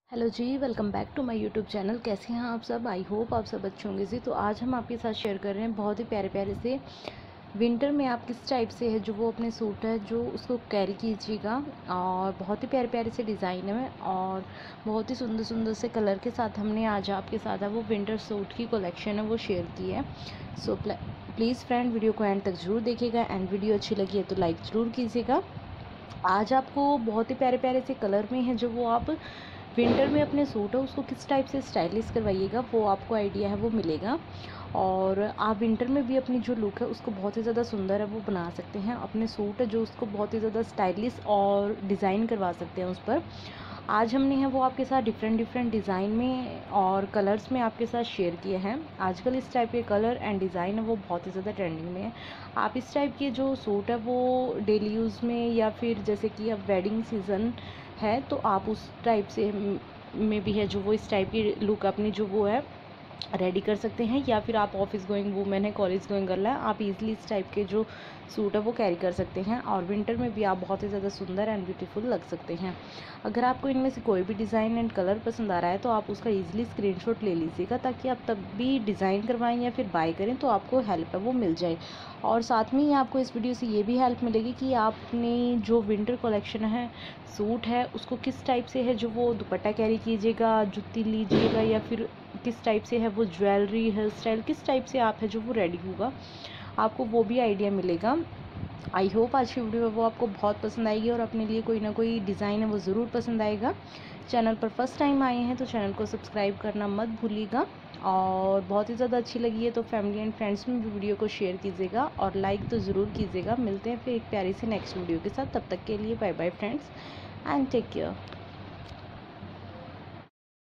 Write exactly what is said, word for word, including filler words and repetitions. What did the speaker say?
Hello ji, welcome back to my YouTube channel. कैसे हैं आप सब? आई होप आप सब अच्छे होंगे जी। तो आज हम आपके साथ शेयर कर रहे हैं बहुत ही प्यारे प्यारे से विंटर में आप किस टाइप से है जो वो अपने सूट है जो उसको कैरी कीजिएगा। और बहुत ही प्यारे प्यारे से डिज़ाइन है और बहुत ही सुंदर सुंदर से कलर के साथ हमने आज आपके साथ है वो विंटर सूट की कलेक्शन है वो शेयर की है। सो प्लीज़ फ्रेंड, वीडियो को एंड तक ज़रूर देखिएगा एंड वीडियो अच्छी लगी है तो लाइक ज़रूर कीजिएगा। आज आपको बहुत ही प्यारे प्यारे से कलर में है जो वो आप विंटर में अपने सूट है उसको किस टाइप से स्टाइलिश करवाइएगा वो आपको आइडिया है वो मिलेगा। और आप विंटर में भी अपनी जो लुक है उसको बहुत ही ज़्यादा सुंदर है वो बना सकते हैं। अपने सूट है जो उसको बहुत ही ज़्यादा स्टाइलिश और डिज़ाइन करवा सकते हैं उस पर। आज हमने है वो आपके साथ डिफरेंट डिफरेंट डिज़ाइन में और कलर्स में आपके साथ शेयर किए हैं। आजकल इस टाइप के कलर एंड डिज़ाइन है वो बहुत ही ज़्यादा ट्रेंडिंग में है। आप इस टाइप के जो सूट है वो डेली यूज़ में या फिर जैसे कि अब वेडिंग सीज़न है तो आप उस टाइप से में भी है जो वो इस टाइप की लुक अपनी जो वो है रेडी कर सकते हैं। या फिर आप ऑफिस गोइंग वूमेन है, कॉलेज गोइंग गर्ल है, आप इजीली इस टाइप के जो सूट है वो कैरी कर सकते हैं। और विंटर में भी आप बहुत ही ज़्यादा सुंदर एंड ब्यूटीफुल लग सकते हैं। अगर आपको इनमें से कोई भी डिज़ाइन एंड कलर पसंद आ रहा है तो आप उसका ईजिली स्क्रीनशॉट ले लीजिएगा ताकि आप तब भी डिज़ाइन करवाएं या फिर बाय करें तो आपको हेल्प है वो मिल जाए। और साथ में ही आपको इस वीडियो से ये भी हेल्प मिलेगी कि आपने जो विंटर कलेक्शन है सूट है उसको किस टाइप से है जो वो दुपट्टा कैरी कीजिएगा, जुत्ती लीजिएगा या फिर किस टाइप से है वो ज्वेलरी हेयर स्टाइल किस टाइप से आप है जो वो रेडी होगा, आपको वो भी आइडिया मिलेगा। आई होप आज की वीडियो वो आपको बहुत पसंद आएगी और अपने लिए कोई ना कोई डिज़ाइन है वो ज़रूर पसंद आएगा। चैनल पर फर्स्ट टाइम आए हैं तो चैनल को सब्सक्राइब करना मत भूलिएगा। और बहुत ही ज़्यादा अच्छी लगी है तो फैमिली एंड फ्रेंड्स में भी वीडियो को शेयर कीजिएगा और लाइक तो ज़रूर कीजिएगा। मिलते हैं फिर एक प्यारी सी नेक्स्ट वीडियो के साथ, तब तक के लिए bye bye friends and take care.